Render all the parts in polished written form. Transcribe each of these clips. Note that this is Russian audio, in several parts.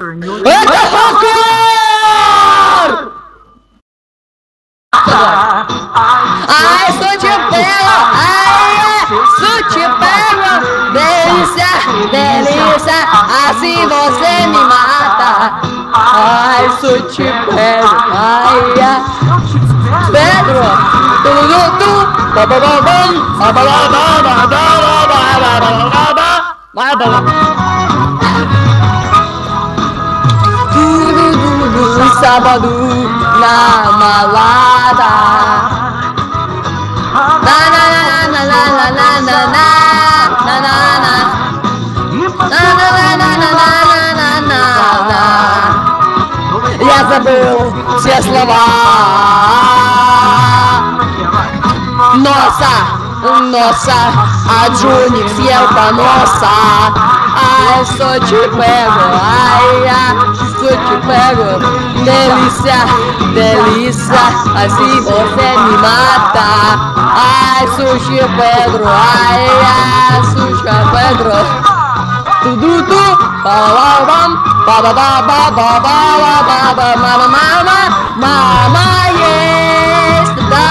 Это хардкор! Ai, sou te pego, delícia, delícia, assim você me mata. Ai, sou te pego, ai, Pedro, tu, sábado na malada. Na na na na na na na na na na na na. Na na na na na na na na na. Я забыл все слова. Носа, а Джуник съел поноса. Ai, sou te pego, ai, sou te pego. Delícia, delícia, assim você me mata. Ai, sushi Pedro, ai, sushi Pedro. Tu, bababam, bababababababababa, mama, yes, da.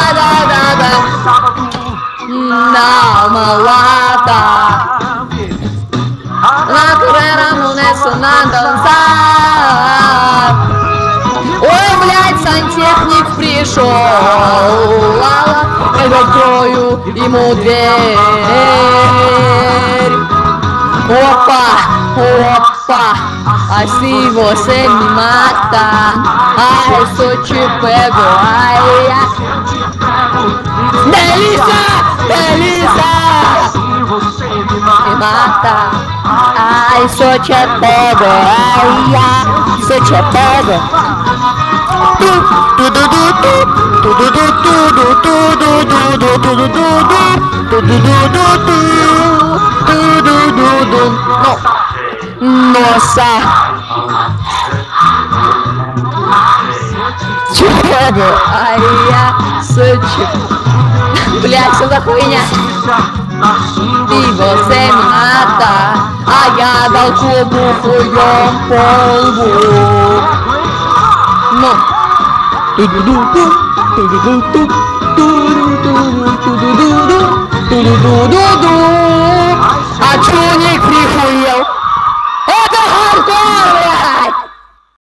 Na malata. На котором не dançar. Ой, блядь, сантехник пришел. Я открою ему дверь. Опа, assim você me mata. Ai, sou te pego, ai, delícia, delícia, me mata. Ai, sou te pego, ai, sou te pego. Nossa, te pego, ai, sou te... Блядь, что за хуйня? И você me mata. А я дал клубу хуем по лбу. Ну. А Джуник прихуел.